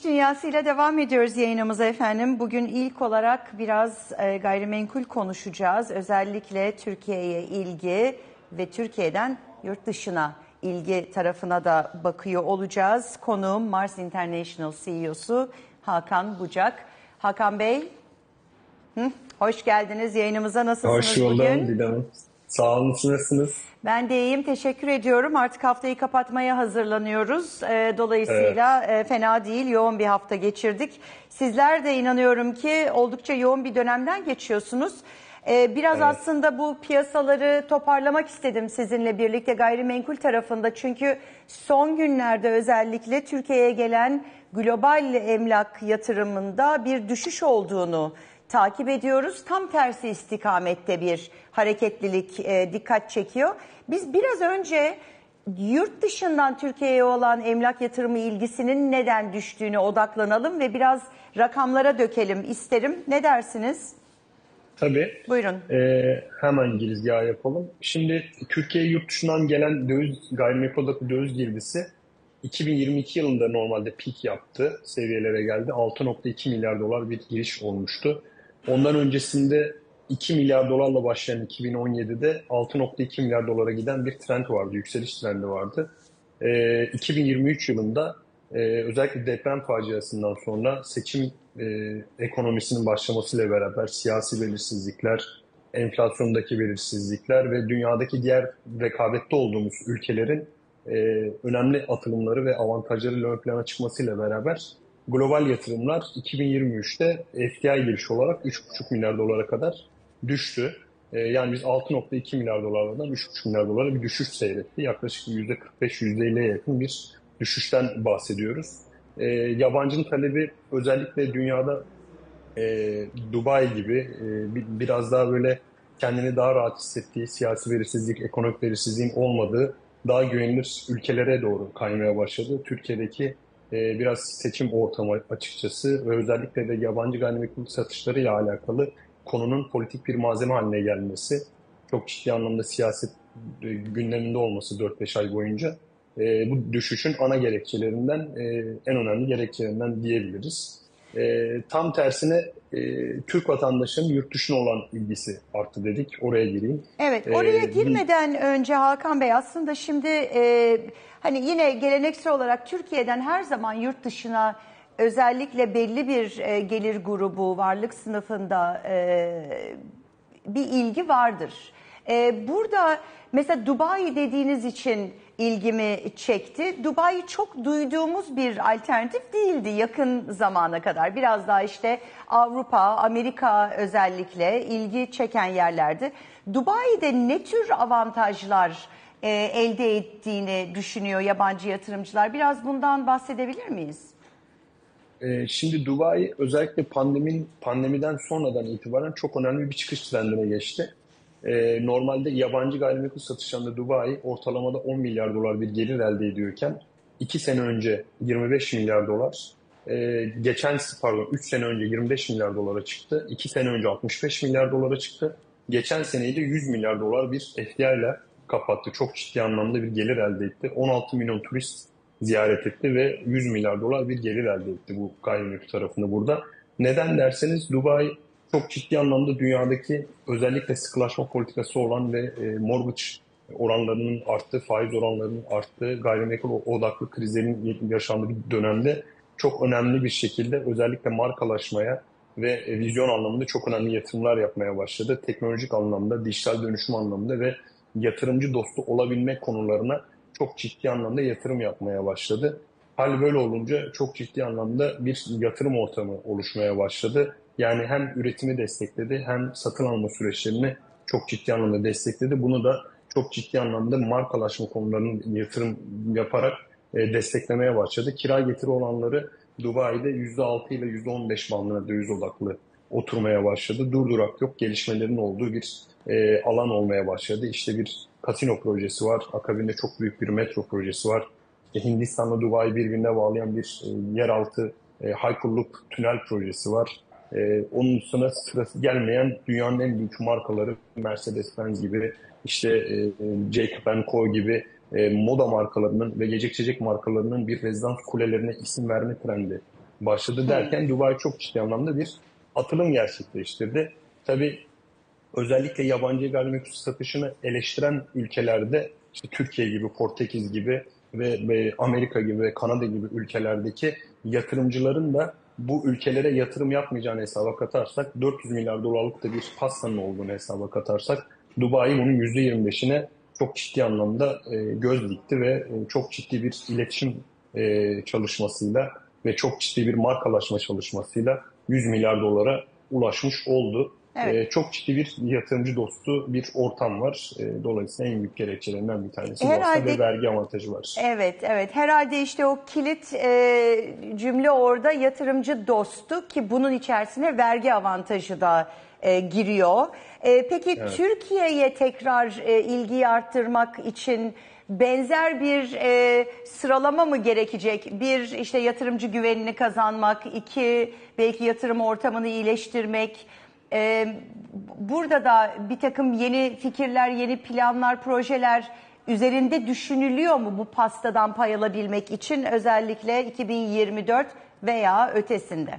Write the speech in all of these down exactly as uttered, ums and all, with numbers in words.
Dünyası'yla devam ediyoruz yayınımıza efendim. Bugün ilk olarak biraz e, gayrimenkul konuşacağız. Özellikle Türkiye'ye ilgi ve Türkiye'den yurt dışına ilgi tarafına da bakıyor olacağız. Konuğum Mars International C E O'su Hakan Bucak. Hakan Bey, hı, hoş geldiniz yayınımıza. Nasılsınız Hoş buldum bugün? Didem. Sağ olun, nasılsınız? Ben de iyiyim, teşekkür ediyorum. Artık haftayı kapatmaya hazırlanıyoruz. Ee, dolayısıyla Evet. e, fena değil, yoğun bir hafta geçirdik. Sizler de inanıyorum ki oldukça yoğun bir dönemden geçiyorsunuz. Ee, biraz Evet. aslında bu piyasaları toparlamak istedim sizinle birlikte gayrimenkul tarafında. Çünkü son günlerde özellikle Türkiye'ye gelen global emlak yatırımında bir düşüş olduğunu takip ediyoruz. Tam tersi istikamette bir hareketlilik e, dikkat çekiyor. Biz biraz önce yurt dışından Türkiye'ye olan emlak yatırımı ilgisinin neden düştüğüne odaklanalım ve biraz rakamlara dökelim isterim. Ne dersiniz? Tabii. Buyurun. Ee, hemen girizgah yapalım. Şimdi Türkiye'ye yurt dışından gelen döviz, gayrimenkuldeki döviz girdisi iki bin yirmi iki yılında normalde peak yaptı, seviyelere geldi. altı nokta iki milyar dolar bir giriş olmuştu. Ondan öncesinde iki milyar dolarla başlayan iki bin on yedide altı nokta iki milyar dolara giden bir trend vardı, yükseliş trendi vardı. Ee, iki bin yirmi üç yılında e, özellikle deprem faciasından sonra seçim e, ekonomisinin başlamasıyla beraber siyasi belirsizlikler, enflasyondaki belirsizlikler ve dünyadaki diğer rekabette olduğumuz ülkelerin e, önemli atılımları ve avantajları ön plana çıkmasıyla beraber global yatırımlar iki bin yirmi üçte F D I giriş olarak üç buçuk milyar dolara kadar düştü. E, yani biz altı nokta iki milyar dolarlardan üç buçuk milyar dolara bir düşüş seyretti. Yaklaşık yüzde kırk beş yüzde elliye yakın bir düşüşten bahsediyoruz. E, yabancının talebi özellikle dünyada e, Dubai gibi e, bir, biraz daha böyle kendini daha rahat hissettiği, siyasi belirsizlik, ekonomik belirsizliğin olmadığı daha güvenilir ülkelere doğru kaymaya başladı. Türkiye'deki e, biraz seçim ortamı açıkçası ve özellikle de yabancı gayrimenkul satışlarıyla alakalı konunun politik bir malzeme haline gelmesi, çok ciddi anlamda siyaset e, gündeminde olması dört beş ay boyunca e, bu düşüşün ana gerekçelerinden, e, en önemli gerekçelerinden diyebiliriz. E, tam tersine e, Türk vatandaşının yurt dışına olan ilgisi arttı dedik. Oraya gireyim. Evet, E, oraya bu, girmeden önce Hakan Bey aslında şimdi e, hani yine geleneksel olarak Türkiye'den her zaman yurt dışına özellikle belli bir e, gelir grubu, varlık sınıfında e, bir ilgi vardır. E, burada mesela Dubai dediğiniz için ilgimi çekti. Dubai çok duyduğumuz bir alternatif değildi yakın zamana kadar. Biraz daha işte Avrupa, Amerika özellikle ilgi çeken yerlerdi. Dubai'de ne tür avantajlar e, elde ettiğini düşünüyor yabancı yatırımcılar? Biraz bundan bahsedebilir miyiz? e, şimdi Dubai özellikle pandemin pandemiden sonradan itibaren çok önemli bir çıkış trendine geçti. E, normalde yabancı gayrimenkul satışlarında Dubai ortalamada on milyar dolar bir gelir elde ediyorken iki sene önce yirmi beş milyar dolar, e, geçen pardon üç sene önce yirmi beş milyar dolara çıktı. iki sene önce altmış beş milyar dolara çıktı. Geçen seneyi de yüz milyar dolar bir F D I ile kapattı. Çok ciddi anlamda bir gelir elde etti. on altı milyon turist ziyaret etti ve yüz milyar dolar bir gelir elde etti bu gayrimenkul tarafında burada. Neden derseniz Dubai çok ciddi anlamda dünyadaki özellikle sıkılaşma politikası olan ve e, mortgage oranlarının arttığı, faiz oranlarının arttığı, gayrimenkul odaklı krizlerin yaşandığı bir dönemde çok önemli bir şekilde özellikle markalaşmaya ve e, vizyon anlamında çok önemli yatırımlar yapmaya başladı. Teknolojik anlamda, dijital dönüşüm anlamında ve yatırımcı dostu olabilmek konularına çok ciddi anlamda yatırım yapmaya başladı. Hal böyle olunca çok ciddi anlamda bir yatırım ortamı oluşmaya başladı. Yani hem üretimi destekledi hem satın alma süreçlerini çok ciddi anlamda destekledi. Bunu da çok ciddi anlamda markalaşma konularının yatırım yaparak e, desteklemeye başladı. Kira getiri olanları Dubai'de yüzde altı ile yüzde on beş bandına döviz odaklı oturmaya başladı. Durdurak yok, gelişmelerin olduğu bir e, alan olmaya başladı. İşte bir kasino projesi var, akabinde çok büyük bir metro projesi var. İşte Hindistan'la Dubai birbirine bağlayan bir e, yeraltı e, Hyperloop tünel projesi var. E, onun üstüne sırası gelmeyen dünyanın en büyük markaları Mercedes-Benz gibi, işte e, Jacob and Co gibi e, moda markalarının ve gece içecek markalarının bir rezidans kulelerine isim verme trendi başladı derken Dubai çok ciddi anlamda bir atılım gerçekleştirdi. Tabii özellikle yabancı gayrimenkul satışını eleştiren ülkelerde işte Türkiye gibi, Portekiz gibi ve, ve Amerika gibi ve Kanada gibi ülkelerdeki yatırımcıların da bu ülkelere yatırım yapmayacağını hesaba katarsak, dört yüz milyar dolarlık da bir pastanın olduğunu hesaba katarsak, Dubai bunun yüzde yirmi beşine çok ciddi anlamda e, göz dikti ve e, çok ciddi bir iletişim e, çalışmasıyla ve çok ciddi bir markalaşma çalışmasıyla yüz milyar dolara ulaşmış oldu. Evet. Ee, çok ciddi bir yatırımcı dostu bir ortam var. Ee, dolayısıyla en büyük gerekçelerinden bir tanesi bu aslında ve vergi avantajı var. Evet, evet. Herhalde işte o kilit e, cümle orada yatırımcı dostu ki bunun içerisine vergi avantajı da e, giriyor. E, peki Evet. Türkiye'ye tekrar e, ilgiyi arttırmak için benzer bir e, sıralama mı gerekecek? Bir, işte yatırımcı güvenini kazanmak, iki, belki yatırım ortamını iyileştirmek. Ee, burada da bir takım yeni fikirler, yeni planlar, projeler üzerinde düşünülüyor mu bu pastadan pay alabilmek için, özellikle iki bin yirmi dört veya ötesinde?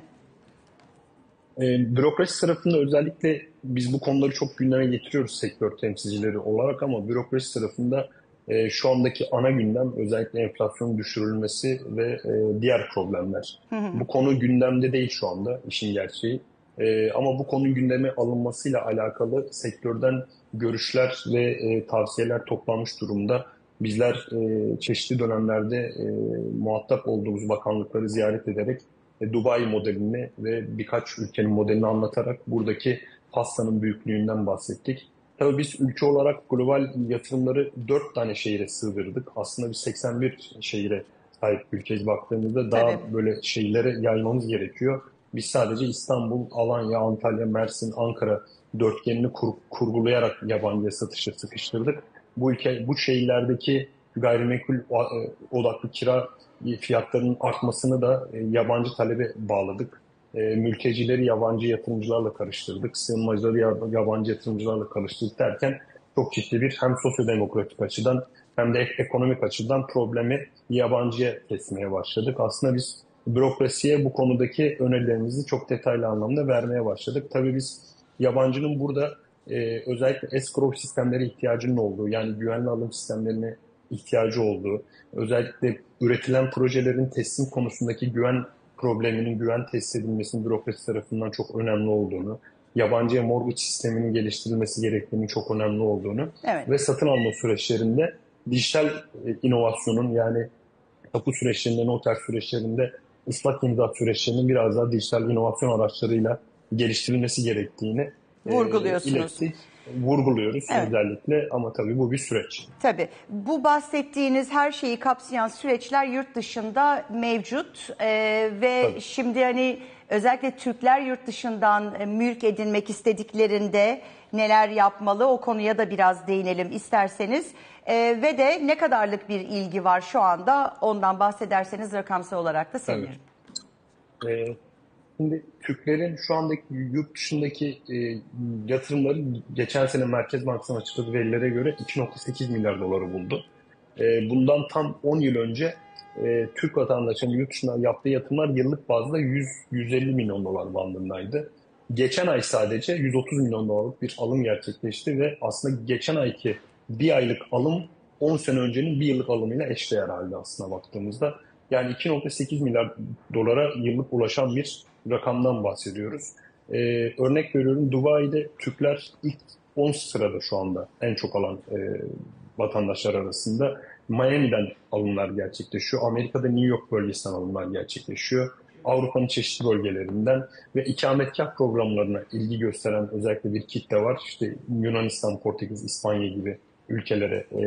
E, bürokrasi tarafında özellikle biz bu konuları çok gündeme getiriyoruz sektör temsilcileri olarak ama bürokrasi tarafında e, şu andaki ana gündem özellikle enflasyonun düşürülmesi ve e, diğer problemler. Hı hı. Bu konu gündemde değil şu anda, işin gerçeği. E, ama bu konu gündeme alınmasıyla alakalı sektörden görüşler ve e, tavsiyeler toplanmış durumda. Bizler e, çeşitli dönemlerde e, muhatap olduğumuz bakanlıkları ziyaret ederek e, Dubai modelini ve birkaç ülkenin modelini anlatarak buradaki pastanın büyüklüğünden bahsettik. Tabii biz ülke olarak global yatırımları dört tane şehire sığdırdık. Aslında biz seksen bir şehire sahip ülkeyiz baktığımızda daha Tabii. böyle şehirlere yaymamız gerekiyor. Biz sadece İstanbul, Alanya, Antalya, Mersin, Ankara dörtgenini kur, kurgulayarak yabancıya satışı sıkıştırdık. Bu ülke, bu şehirlerdeki gayrimenkul odaklı kira fiyatlarının artmasını da yabancı talebe bağladık. Mültecileri yabancı yatırımcılarla karıştırdık. Sığınmacıları yabancı yatırımcılarla karıştırdık derken çok ciddi bir hem sosyodemokratik açıdan hem de ekonomik açıdan problemi yabancıya kesmeye başladık. Aslında biz bürokrasiye bu konudaki önerilerimizi çok detaylı anlamda vermeye başladık. Tabii biz yabancının burada e, özellikle escrow sistemlere ihtiyacının olduğu, yani güvenli alım sistemlerine ihtiyacı olduğu, özellikle üretilen projelerin teslim konusundaki güven probleminin güven tesis edilmesinin bürokrasi tarafından çok önemli olduğunu, yabancıya mortgage sisteminin geliştirilmesi gerektiğinin çok önemli olduğunu Evet. ve satın alma süreçlerinde dijital inovasyonun, yani tapu süreçlerinde, noter süreçlerinde ıslak imza süreçlerinin biraz daha dijital inovasyon araçlarıyla geliştirilmesi gerektiğini Vurguluyorsunuz. E, ilettik. Vurguluyoruz Evet. özellikle ama tabii bu bir süreç. Tabii. Bu bahsettiğiniz her şeyi kapsayan süreçler yurt dışında mevcut ee, ve Tabii. şimdi hani özellikle Türkler yurt dışından e, mülk edinmek istediklerinde neler yapmalı, o konuya da biraz değinelim isterseniz. Ee, ve de ne kadarlık bir ilgi var şu anda, ondan bahsederseniz rakamsal olarak da sevinirim. Tabii. Ee, Şimdi Türklerin şu andaki yurt dışındaki e, yatırımları geçen sene Merkez Bankası'nın açıkladığı verilere göre iki nokta sekiz milyar doları buldu. E, bundan tam on yıl önce e, Türk vatandaşının yurt dışından yaptığı yatırımlar yıllık bazda yüz yüz elli milyon dolar bandındaydı. Geçen ay sadece yüz otuz milyon dolarlık bir alım gerçekleşti ve aslında geçen ayki bir aylık alım on sene öncenin bir yıllık alımıyla eşdeğer halde aslına baktığımızda. Yani iki nokta sekiz milyar dolara yıllık ulaşan bir rakamdan bahsediyoruz. Ee, örnek veriyorum, Dubai'de Türkler ilk on sırada şu anda en çok alan e, vatandaşlar arasında. Miami'den alımlar gerçekleşiyor. Amerika'da New York bölgesinden alımlar gerçekleşiyor. Avrupa'nın çeşitli bölgelerinden ve ikametgah programlarına ilgi gösteren özellikle bir kitle var. İşte Yunanistan, Portekiz, İspanya gibi ülkelere e,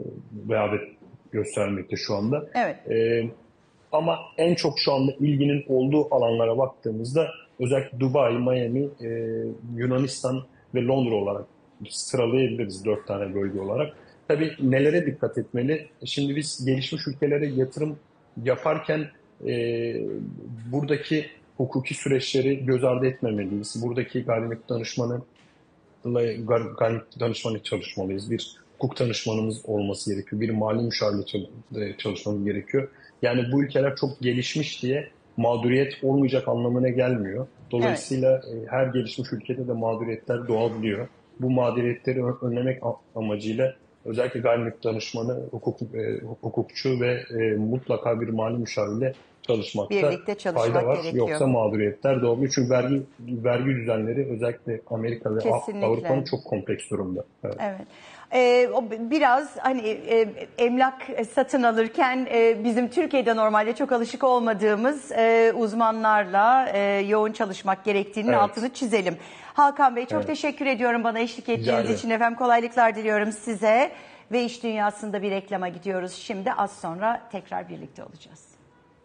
rağbet göstermekte şu anda. Evet. E, Ama en çok şu anda ilginin olduğu alanlara baktığımızda özellikle Dubai, Miami, e, Yunanistan ve Londra olarak sıralayabiliriz dört tane bölge olarak. Tabii nelere dikkat etmeli? Şimdi biz gelişmiş ülkelere yatırım yaparken e, buradaki hukuki süreçleri göz ardı etmemeliyiz. Buradaki gayrimenkul danışmanı gayrimenkul danışmanı çalışmalıyız. Bir hukuk danışmanımız olması gerekiyor. Bir mali müşavirle çalışmamız gerekiyor. Yani bu ülkeler çok gelişmiş diye mağduriyet olmayacak anlamına gelmiyor. Dolayısıyla Evet. e, her gelişmiş ülkede de mağduriyetler doğabiliyor. Bu mağduriyetleri önlemek amacıyla özellikle gayrimenkul danışmanı, hukuk, e, hukukçu ve e, mutlaka bir mali müşavirle çalışmakta Birlikte fayda çalışmak var. gerekiyor. Yoksa mağduriyetler doğabiliyor. Çünkü vergi vergi düzenleri özellikle Amerika ve Avrupa'nın Kesinlikle. çok kompleks durumda. Evet. Evet. Ee, o biraz hani e, emlak satın alırken e, bizim Türkiye'de normalde çok alışık olmadığımız e, uzmanlarla e, yoğun çalışmak gerektiğinin Evet. altını çizelim. Hakan Bey çok Evet. teşekkür ediyorum bana eşlik Rica ettiğiniz ederim. için efendim. Kolaylıklar diliyorum size ve iş dünyasında bir reklama gidiyoruz. Şimdi az sonra tekrar birlikte olacağız.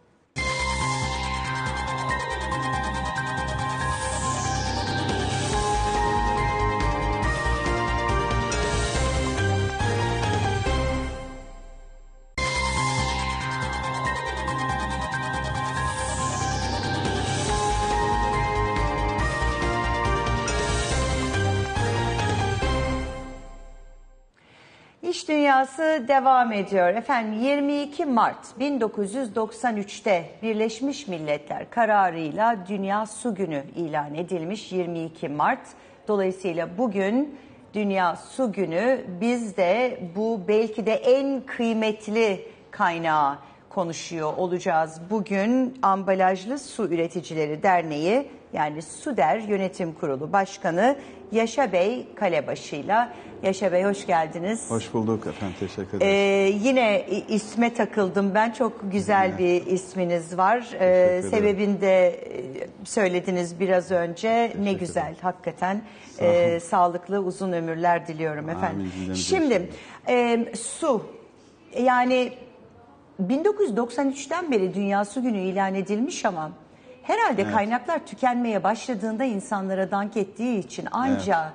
İş dünyası devam ediyor. Efendim yirmi iki Mart bin dokuz yüz doksan üç'te Birleşmiş Milletler kararıyla Dünya Su Günü ilan edilmiş yirmi iki Mart. Dolayısıyla bugün Dünya Su Günü, biz de bu belki de en kıymetli kaynağı konuşuyor olacağız. Bugün Ambalajlı Su Üreticileri Derneği yani SUDER Yönetim Kurulu Başkanı Yaşa Bey Kalebaşı'yla. Yaşa Bey hoş geldiniz. Hoş bulduk efendim, teşekkür Ee, ederim. yine isme takıldım ben, çok güzel Evet. bir isminiz var. Ee, Teşekkür sebebini de e, söylediniz biraz önce. Ne güzel ederim. hakikaten. Sağ olun. Ee, sağlıklı uzun ömürler diliyorum efendim. Amin, cümlemize Şimdi e, su yani bin dokuz yüz doksan üç'ten beri Dünya Su Günü ilan edilmiş ama herhalde Evet. kaynaklar tükenmeye başladığında insanlara dank ettiği için anca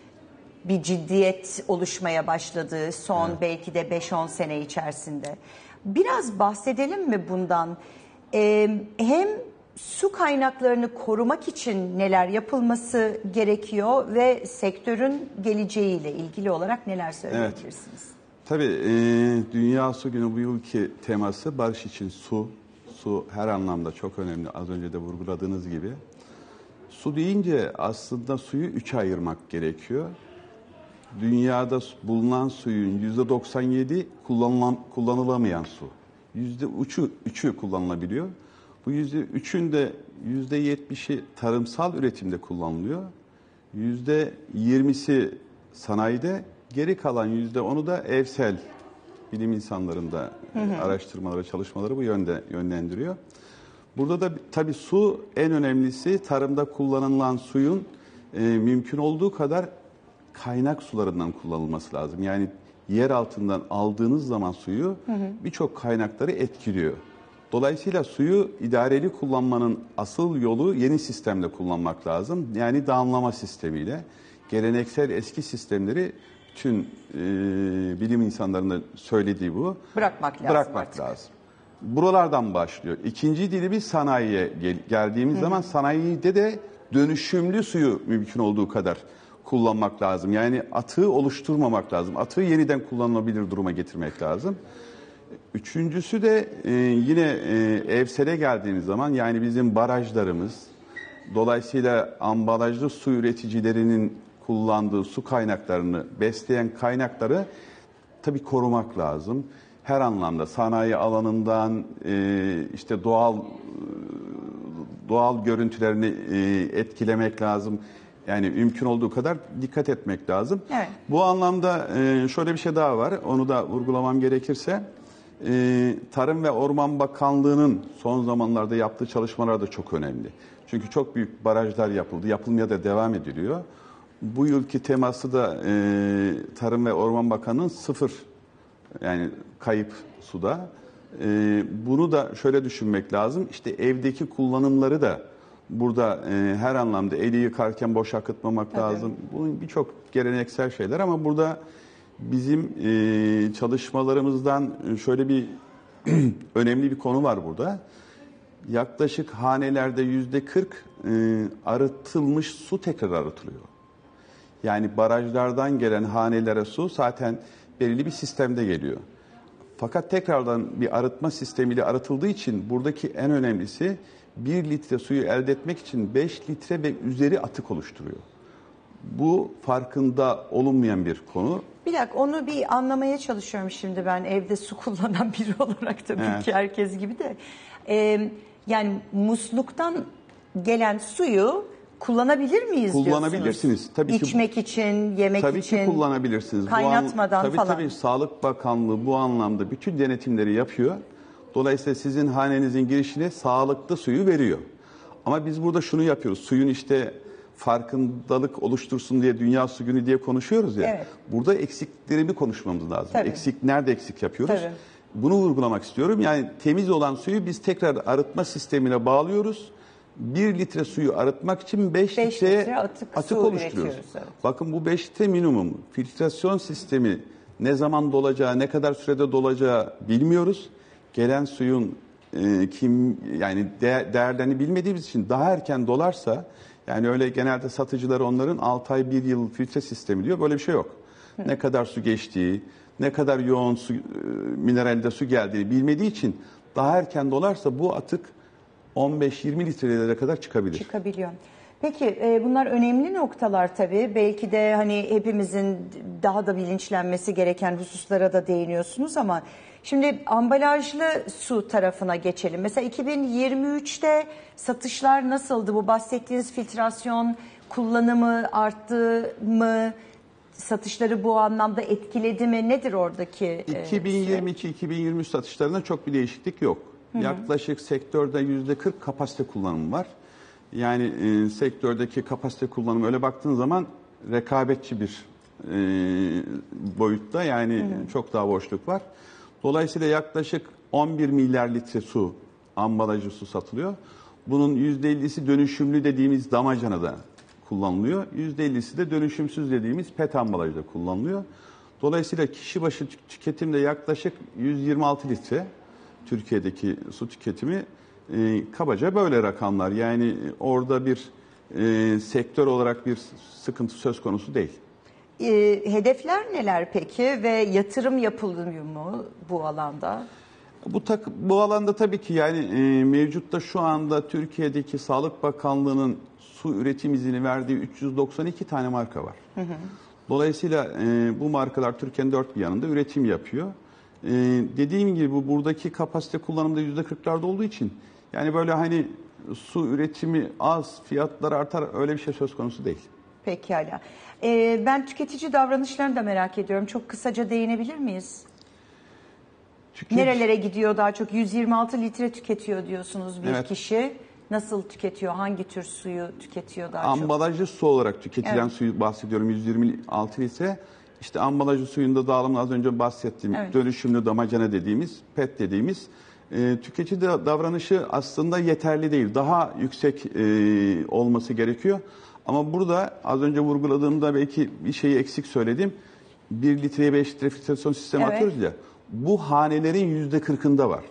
bir ciddiyet oluşmaya başladı son Evet. belki de beş on sene içerisinde. Biraz bahsedelim mi bundan? Ee, hem su kaynaklarını korumak için neler yapılması gerekiyor ve sektörün geleceğiyle ilgili olarak neler söyleyebilirsiniz? Tabii e, Dünya Su Günü bu yılki teması barış için su. Su her anlamda çok önemli, az önce de vurguladığınız gibi. Su deyince aslında suyu üçe ayırmak gerekiyor. Dünyada bulunan suyun yüzde doksan yedi kullanılan, kullanılamayan su. Yüzde üçü, üçü kullanılabiliyor. Bu yüzde üçün de yüzde yetmişi tarımsal üretimde kullanılıyor. Yüzde yirmisi sanayide, geri kalan yüzde onu da evsel bilim insanlarında hı hı. araştırmaları, çalışmaları bu yönde yönlendiriyor. Burada da tabii su en önemlisi, tarımda kullanılan suyun e, mümkün olduğu kadar kaynak sularından kullanılması lazım. Yani yer altından aldığınız zaman suyu birçok kaynakları etkiliyor. Dolayısıyla suyu idareli kullanmanın asıl yolu yeni sistemde kullanmak lazım. Yani damlama sistemiyle. Geleneksel eski sistemleri tüm e, bilim insanlarının söylediği bu. Bırakmak lazım. Bırakmak artık. lazım. Buralardan başlıyor. İkinci dilimi sanayiye gel- geldiğimiz Hı. zaman sanayide de dönüşümlü suyu mümkün olduğu kadar kullanmak lazım. Yani atığı oluşturmamak lazım. Atığı yeniden kullanılabilir duruma getirmek lazım. Üçüncüsü de e, yine e, evsele geldiğimiz zaman, yani bizim barajlarımız, dolayısıyla ambalajlı su üreticilerinin kullandığı su kaynaklarını besleyen kaynakları tabii korumak lazım. Her anlamda sanayi alanından e, işte doğal doğal görüntülerini e, etkilemek lazım. Yani mümkün olduğu kadar dikkat etmek lazım. Evet. Bu anlamda e, şöyle bir şey daha var. Onu da vurgulamam gerekirse, e, Tarım ve Orman Bakanlığı'nın son zamanlarda yaptığı çalışmalar da çok önemli. Çünkü çok büyük barajlar yapıldı, yapılmaya da devam ediliyor. Bu yılki teması da e, Tarım ve Orman Bakanlığı'nın sıfır, yani kayıp suda. E, bunu da şöyle düşünmek lazım. İşte evdeki kullanımları da burada e, her anlamda eli yıkarken boş akıtmamak Tabii. lazım. Bunun birçok geleneksel şeyler ama burada bizim e, çalışmalarımızdan şöyle bir önemli bir konu var burada. Yaklaşık hanelerde yüzde kırk e, arıtılmış su tekrar arıtılıyor. Yani barajlardan gelen hanelere su zaten belirli bir sistemde geliyor. Fakat tekrardan bir arıtma sistemiyle arıtıldığı için buradaki en önemlisi bir litre suyu elde etmek için beş litre ve üzeri atık oluşturuyor. Bu farkında olunmayan bir konu. Bir dakika, onu bir anlamaya çalışıyorum şimdi ben, evde su kullanan biri olarak tabii Evet. ki herkes gibi de. Ee, yani musluktan gelen suyu kullanabilir miyiz Kullanabilirsiniz. diyorsunuz? Tabii ki- İçmek için, yemek Tabii için. ki kullanabilirsiniz. Kaynatmadan bu an, tabii, falan. Tabii Sağlık Bakanlığı bu anlamda bütün denetimleri yapıyor. Dolayısıyla sizin hanenizin girişine sağlıklı suyu veriyor. Ama biz burada şunu yapıyoruz. Suyun işte farkındalık oluştursun diye Dünya Su Günü diye konuşuyoruz ya. Evet. Burada eksiklerimi konuşmamız lazım. Tabii. Eksik nerede eksik yapıyoruz? Tabii. Bunu vurgulamak istiyorum. Yani temiz olan suyu biz tekrar arıtma sistemine bağlıyoruz. Bir litre suyu arıtmak için beş Beş litre, litre atık atık su oluşturuyoruz. üretiyoruz, evet. Bakın bu beş litre minimum. Filtrasyon sistemi ne zaman dolacağı, ne kadar sürede dolacağı bilmiyoruz. Gelen suyun e, kim yani de, değerlerini bilmediğimiz için daha erken dolarsa, yani öyle genelde satıcılar onların altı ay bir yıl filtre sistemi diyor. Böyle bir şey yok. Hı. Ne kadar su geçtiği, ne kadar yoğun su, e, mineralde su geldiğini bilmediği için daha erken dolarsa bu atık on beş yirmi litrelere kadar çıkabilir. Çıkabiliyor. Peki e, bunlar önemli noktalar tabii. Belki de hani hepimizin daha da bilinçlenmesi gereken hususlara da değiniyorsunuz ama şimdi ambalajlı su tarafına geçelim. Mesela iki bin yirmi üçte satışlar nasıldı? Bu bahsettiğiniz filtrasyon kullanımı arttı mı? Satışları bu anlamda etkiledi mi? Nedir oradaki? e, iki bin yirmi iki iki bin yirmi üç satışlarında çok bir değişiklik yok. Hı hı. Yaklaşık sektörde yüzde kırk kapasite kullanımı var. Yani e, sektördeki kapasite kullanımı öyle baktığın zaman rekabetçi bir e, boyutta, yani hı hı. çok daha boşluk var. Dolayısıyla yaklaşık on bir milyar litre su, ambalajlı su satılıyor. Bunun yüzde ellisi dönüşümlü dediğimiz damacanada kullanılıyor. yüzde ellisi de dönüşümsüz dediğimiz pet ambalajda kullanılıyor. Dolayısıyla kişi başı tüketimde yaklaşık yüz yirmi altı litre Türkiye'deki su tüketimi, e, kabaca böyle rakamlar. Yani orada bir e, sektör olarak bir sıkıntı söz konusu değil. E, hedefler neler peki ve yatırım yapılıyor mu bu alanda? Bu tak, bu alanda tabii ki yani e, mevcutta şu anda Türkiye'deki Sağlık Bakanlığı'nın su üretim izni verdiği üç yüz doksan iki tane marka var. Hı hı. Dolayısıyla e, bu markalar Türkiye'nin dört bir yanında üretim yapıyor. E, dediğim gibi bu buradaki kapasite kullanımda yüzde kırklarda olduğu için yani böyle hani su üretimi az, fiyatlar artar, öyle bir şey söz konusu değil. Pekala. E, ben tüketici davranışlarını da merak ediyorum. Çok kısaca değinebilir miyiz? Tüketici... Nerelere gidiyor daha çok? yüz yirmi altı litre tüketiyor diyorsunuz bir evet. kişi. Nasıl tüketiyor? Hangi tür suyu tüketiyor daha ambalajlı çok? Ambalajlı su olarak tüketilen evet. suyu bahsediyorum, yüz yirmi altı litre. İşte ambalajlı suyunda dağılımı az önce bahsettiğim evet. dönüşümlü damacana dediğimiz, pet dediğimiz e, tüketici davranışı aslında yeterli değil. Daha yüksek e, olması gerekiyor. Ama burada az önce vurguladığımda belki bir şeyi eksik söyledim. bir litreye beş litre filtrasyon sistemi evet. atıyoruz ya. Bu hanelerin yüzde kırkında var.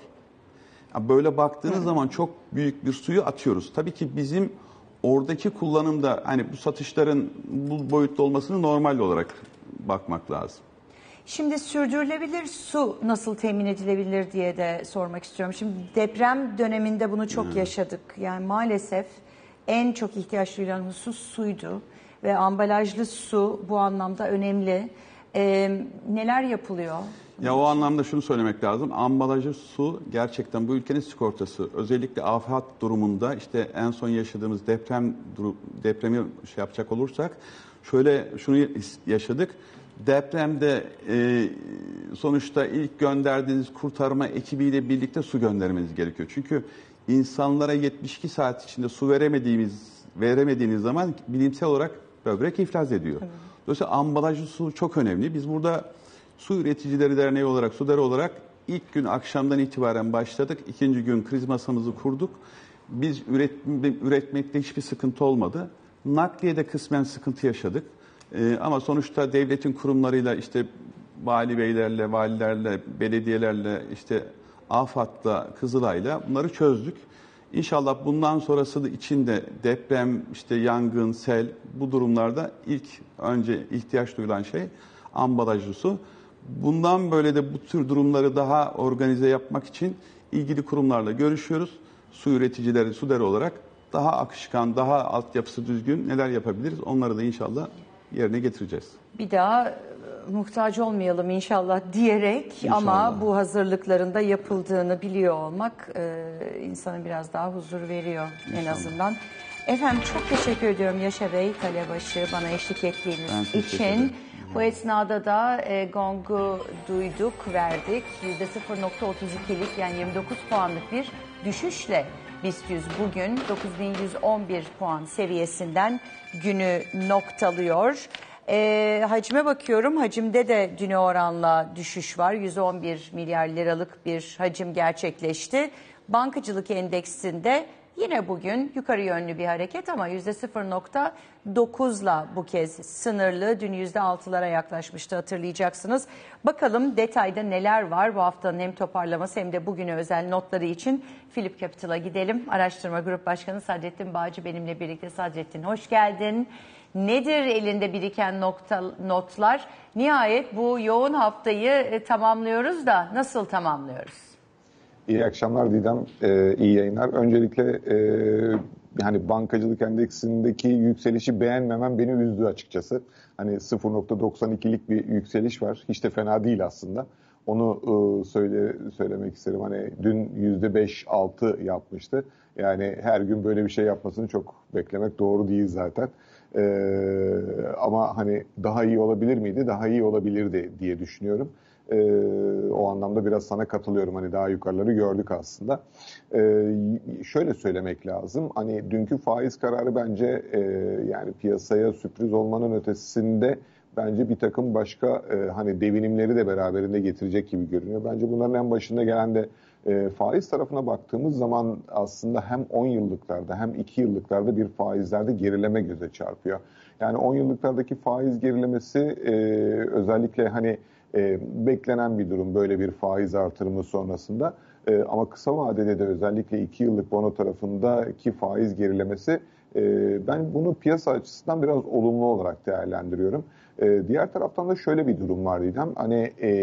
Böyle baktığınız Hı. zaman çok büyük bir suyu atıyoruz. Tabii ki bizim oradaki kullanımda hani bu satışların bu boyutta olmasını normal olarak bakmak lazım. Şimdi sürdürülebilir su nasıl temin edilebilir diye de sormak istiyorum. Şimdi deprem döneminde bunu çok Hı. yaşadık. Yani maalesef en çok ihtiyaç duyulan husus suydu ve ambalajlı su bu anlamda önemli. Ee, neler yapılıyor? Ya o anlamda şunu söylemek lazım. Ambalajlı su gerçekten bu ülkenin sigortası. Özellikle afet durumunda, işte en son yaşadığımız deprem depremi şey yapacak olursak şöyle şunu yaşadık. Depremde e, sonuçta ilk gönderdiğiniz kurtarma ekibiyle birlikte su göndermeniz gerekiyor. Çünkü insanlara yetmiş iki saat içinde su veremediğimiz veremediğiniz zaman bilimsel olarak böbrek iflas ediyor. Evet. Dolayısıyla ambalajlı su çok önemli. Biz burada Su Üreticileri Derneği olarak, SUDER olarak ilk gün akşamdan itibaren başladık. İkinci gün kriz masamızı kurduk. Biz üret, üretmekte hiçbir sıkıntı olmadı. Nakliyede kısmen sıkıntı yaşadık. Ee, ama sonuçta devletin kurumlarıyla, işte vali beylerle, valilerle, belediyelerle, işte AFAD'la, Kızılay'la bunları çözdük. İnşallah bundan sonrası için de deprem, işte yangın, sel, bu durumlarda ilk önce ihtiyaç duyulan şey ambalajlı su. Bundan böyle de bu tür durumları daha organize yapmak için ilgili kurumlarla görüşüyoruz. su üreticileri, su deri olarak daha akışkan, daha altyapısı düzgün neler yapabiliriz? Onları da inşallah yerine getireceğiz. Bir daha e, muhtaç olmayalım inşallah diyerek İnşallah. ama bu hazırlıkların da yapıldığını biliyor olmak e, insana biraz daha huzur veriyor en İnşallah. azından. Efendim çok teşekkür ediyorum Yaşar Bey Kalebaşı bana eşlik ettiğiniz için. Bu esnada da e, Gong'u duyduk, verdik. yüzde sıfır nokta otuz ikilik yani yirmi dokuz puanlık bir düşüşle BIST yüz bugün dokuz bin yüz on bir puan seviyesinden günü noktalıyor. E, hacme bakıyorum. Hacimde de düne oranla düşüş var. yüz on bir milyar liralık bir hacim gerçekleşti. Bankacılık endeksinde yine bugün yukarı yönlü bir hareket ama yüzde sıfır nokta dokuzla bu kez sınırlı. Dün yüzde altılara yaklaşmıştı hatırlayacaksınız. Bakalım detayda neler var bu haftanın hem toparlaması hem de bugüne özel notları için Philip Capital'a gidelim. Araştırma Grup Başkanı Sadrettin Bağcı benimle birlikte. Sadrettin hoş geldin. Nedir elinde biriken nokta, notlar? Nihayet bu yoğun haftayı e, tamamlıyoruz da nasıl tamamlıyoruz? İyi akşamlar Didem, ee, iyi yayınlar. Öncelikle e, hani bankacılık endeksindeki yükselişi beğenmemem beni üzdü açıkçası. Hani sıfır nokta doksan ikilik bir yükseliş var. Hiç de fena değil aslında. Onu e, söyle söylemek isterim. Hani dün yüzde beş altı yapmıştı. Yani her gün böyle bir şey yapmasını çok beklemek doğru değil zaten. Ee, ama hani daha iyi olabilir miydi? Daha iyi olabilirdi diye düşünüyorum. Ee, o anlamda biraz sana katılıyorum. Hani daha yukarıları gördük aslında. Ee, şöyle söylemek lazım. Hani dünkü faiz kararı bence e, yani piyasaya sürpriz olmanın ötesinde bence bir takım başka e, hani devinimleri de beraberinde getirecek gibi görünüyor. Bence bunların en başında gelen de e, faiz tarafına baktığımız zaman aslında hem on yıllıklarda hem iki yıllıklarda bir faizlerde gerileme göze çarpıyor. Yani on yıllıklardaki faiz gerilemesi e, özellikle hani E, beklenen bir durum böyle bir faiz artırımı sonrasında. E, ama kısa vadede de özellikle iki yıllık bono tarafındaki faiz gerilemesi e, ben bunu piyasa açısından biraz olumlu olarak değerlendiriyorum. E, diğer taraftan da şöyle bir durum var diyeceğim. Hani e,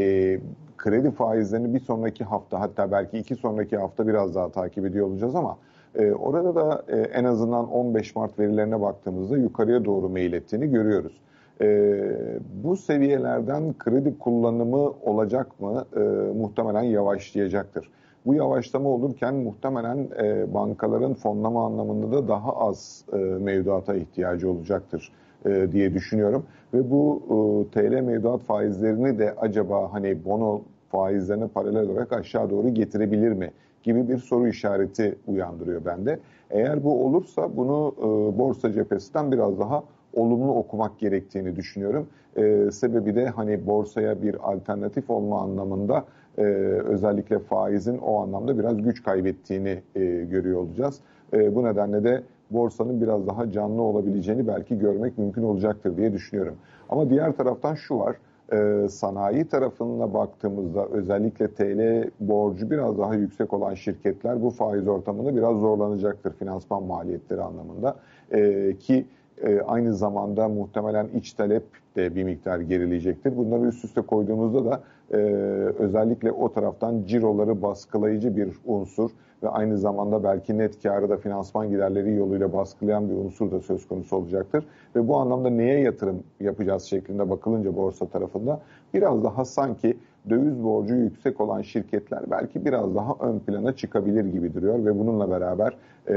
kredi faizlerini bir sonraki hafta hatta belki iki sonraki hafta biraz daha takip ediyor olacağız ama e, orada da e, en azından on beş Mart verilerine baktığımızda yukarıya doğru meyil ettiğini görüyoruz. Ee, bu seviyelerden kredi kullanımı olacak mı? Ee, muhtemelen yavaşlayacaktır. Bu yavaşlama olurken muhtemelen e, bankaların fonlama anlamında da daha az e, mevduata ihtiyacı olacaktır e, diye düşünüyorum. Ve bu e, T L mevduat faizlerini de acaba hani bono faizlerine paralel olarak aşağı doğru getirebilir mi gibi bir soru işareti uyandırıyor bende. Eğer bu olursa bunu e, borsa cephesinden biraz daha olumlu okumak gerektiğini düşünüyorum. Ee, sebebi de hani borsaya bir alternatif olma anlamında e, özellikle faizin o anlamda biraz güç kaybettiğini e, görüyor olacağız. E, bu nedenle de borsanın biraz daha canlı olabileceğini belki görmek mümkün olacaktır diye düşünüyorum. Ama diğer taraftan şu var. E, sanayi tarafına baktığımızda özellikle T L borcu biraz daha yüksek olan şirketler bu faiz ortamında biraz zorlanacaktır finansman maliyetleri anlamında. E, ki E, aynı zamanda muhtemelen iç talep de bir miktar gerileyecektir. Bunları üst üste koyduğumuzda da e, özellikle o taraftan ciroları baskılayıcı bir unsur ve aynı zamanda belki net karı da finansman giderleri yoluyla baskılayan bir unsur da söz konusu olacaktır. Ve bu anlamda neye yatırım yapacağız şeklinde bakılınca borsa tarafında biraz daha sanki döviz borcu yüksek olan şirketler belki biraz daha ön plana çıkabilir gibi duruyor ve bununla beraber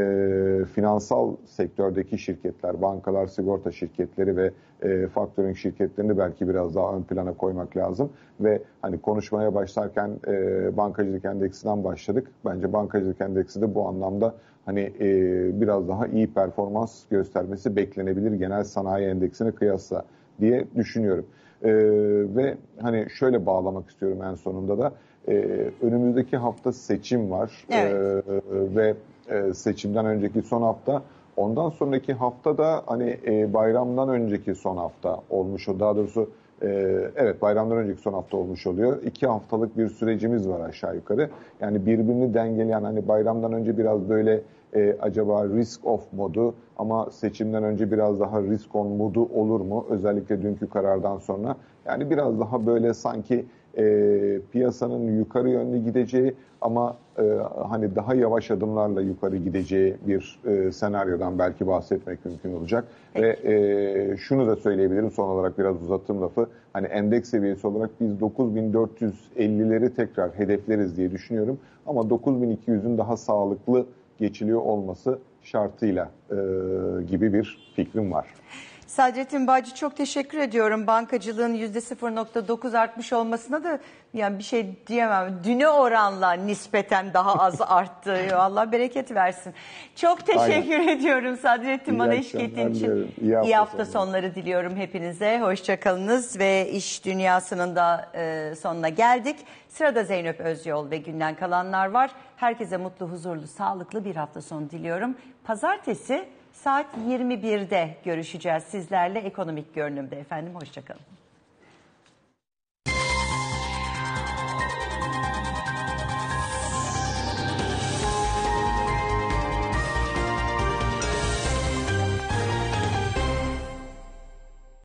e, finansal sektördeki şirketler, bankalar, sigorta şirketleri ve e, faktörün şirketlerini belki biraz daha ön plana koymak lazım. Ve hani konuşmaya başlarken e, bankacılık endeksinden başladık. Bence bankacılık endeksi de bu anlamda hani e, biraz daha iyi performans göstermesi beklenebilir genel sanayi endeksine kıyasla diye düşünüyorum. Ee, ve hani şöyle bağlamak istiyorum en sonunda da e, önümüzdeki hafta seçim var. Evet. Ee, ve e, seçimden önceki son hafta, ondan sonraki hafta da hani e, bayramdan önceki son hafta olmuş o daha doğrusu e, evet bayramdan önceki son hafta olmuş oluyor. İki haftalık bir sürecimiz var aşağı yukarı. Yani birbirini dengeleyen hani bayramdan önce biraz böyle e, acaba risk off modu ama seçimden önce biraz daha risk on modu olur mu? Özellikle dünkü karardan sonra. Yani biraz daha böyle sanki e, piyasanın yukarı yönlü gideceği ama e, hani daha yavaş adımlarla yukarı gideceği bir e, senaryodan belki bahsetmek mümkün olacak. Peki. Ve e, şunu da söyleyebilirim, son olarak biraz uzattım lafı. Hani endeks seviyesi olarak biz dokuz bin dört yüz ellileri tekrar hedefleriz diye düşünüyorum. Ama dokuz bin iki yüzün daha sağlıklı geçiliyor olması şartıyla e, gibi bir fikrim var. Sadrettin Bağcı, çok teşekkür ediyorum. Bankacılığın yüzde sıfır nokta dokuz artmış olmasına da yani bir şey diyemem. Düne oranla nispeten daha az arttı. Allah bereket versin. Çok teşekkür Aynen. ediyorum Sadrettin, bana eşlik ettiğin için. İyi hafta, İyi hafta sonları. sonları diliyorum hepinize. Hoşçakalınız ve iş dünyasının da e, sonuna geldik. Sırada Zeynep Özyol ve günden kalanlar var. Herkese mutlu, huzurlu, sağlıklı bir hafta sonu diliyorum. Pazartesi saat yirmi birde görüşeceğiz sizlerle ekonomik görünümde efendim. Hoşçakalın.